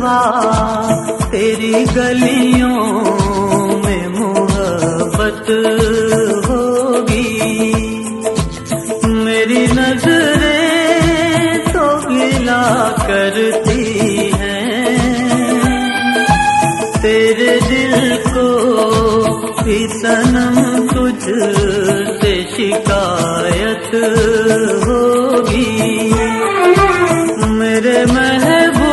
रुसवा तेरी गलियों में मोहब्बत होगी। मेरी नजरें तो गिला करती हैं, तेरे दिल को भी सनम तुझसे शिकायत होगी। मेरे महबूब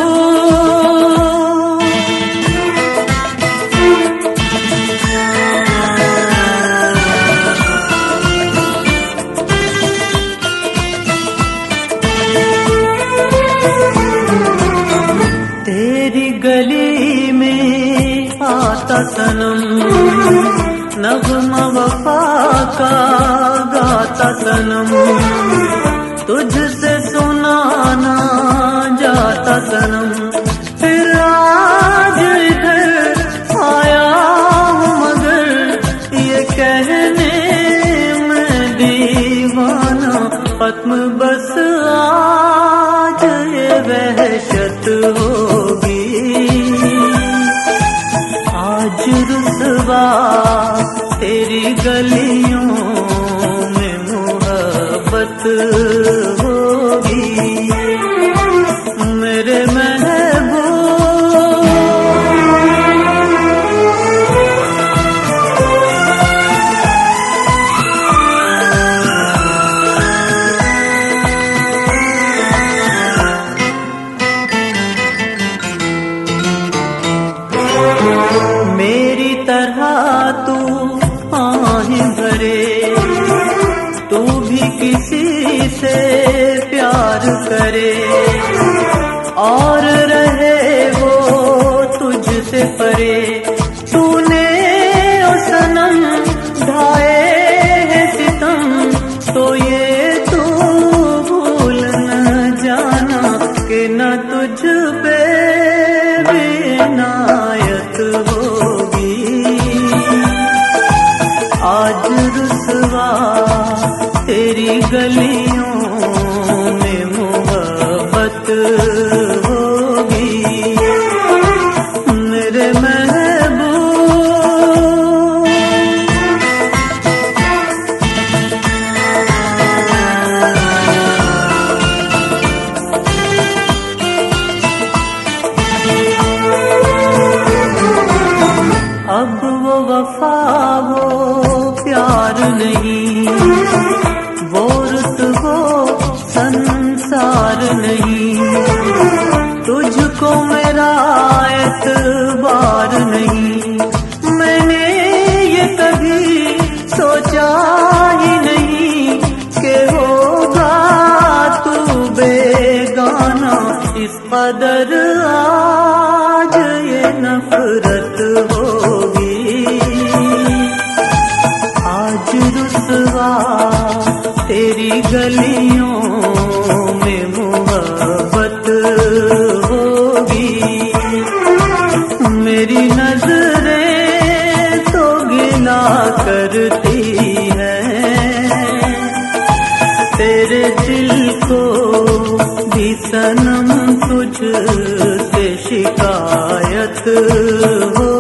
तेरी गली में आता सनम, नग़्मा वफा का गाता सनम, तुझसे सुनाना जाता सनम। फिर आज इधर आया हूँ मगर ये कहने में दीवाना, खत्म बस आज ये वहशत होगी। आज रुसवा तेरी गलियों में मोहब्बत होगी। मेरे महबूब मेरी तरह तू आहें भरे, तू भी किसी से प्यार करे और रहे वो तुझसे परे। तूने ओ सनम ढाए हैं सितम, तो ये तू भूल न जाना कि न तुझ पे भी इनायत होगी। आज रुसवा तेरी गलियों में मोहब्बत होगी। मेरे महबूब अब वो वफा वो प्यार नहीं, वो रुत वो संसार नहीं, तुझको मेरा एतबार नहीं। मैंने ये कभी सोचा ही नहीं कि होगा तू बेगाना, इस कदर आज ये नफरत होगी। आज रुसवा तेरी गलियों में मोहब्बत होगी। मेरी नजरें तो गिला करती हैं, तेरे दिल को भी सनम तुझसे शिकायत हो।